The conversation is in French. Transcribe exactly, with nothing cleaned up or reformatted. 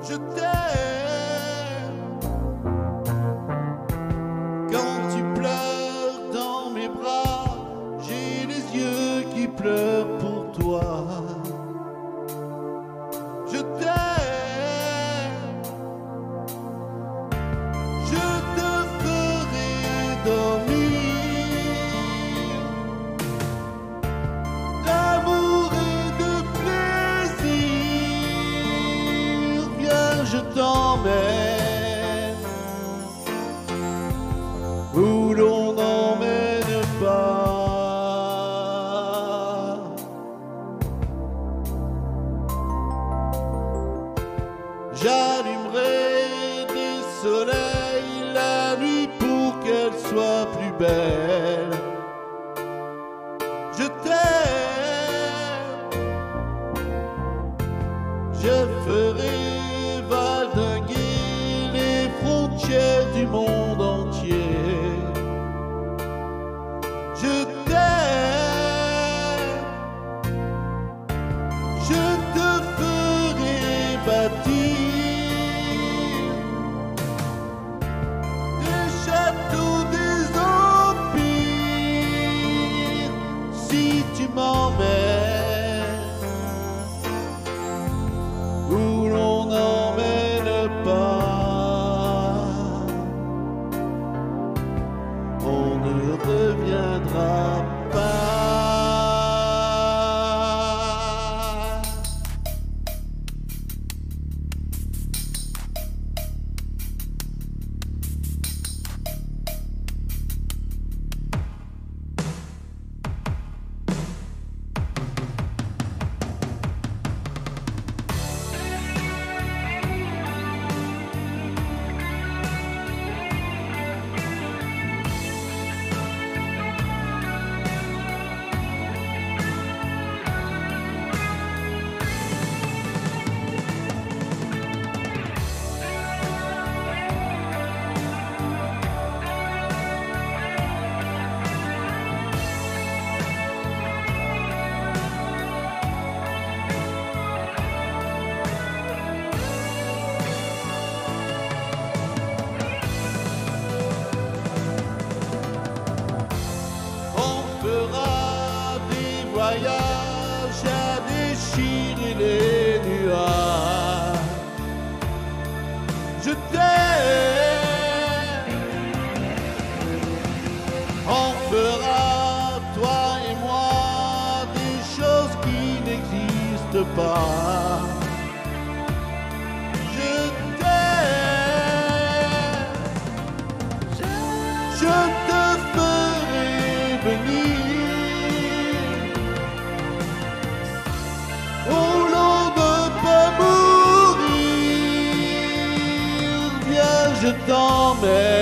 Je t'aime. Quand tu pleures dans mes bras, j'ai les yeux qui pleurent pour toi. Je t'aime. Je te ferai dormir d'amour et de plaisir. Viens, je t'emmène où l'on n'emmène pas. J'allumerai des soleils la nuit pour qu'elle soit plus belle. Je t'aime. Je ferai valdinguer les frontières du monde entier. Je t'aime. Je te ferai bâtir des châteaux, des empires, si tu m'emmènes où l'on n'emmène pas. On ne reviendra pas. Voyage à déchirer les nuages. Je t'aime. On fera, toi et moi, des choses qui n'existent pas. Je t'aime. Je te ferai venir où l'on ne peut mourir. Viens, je t'emmène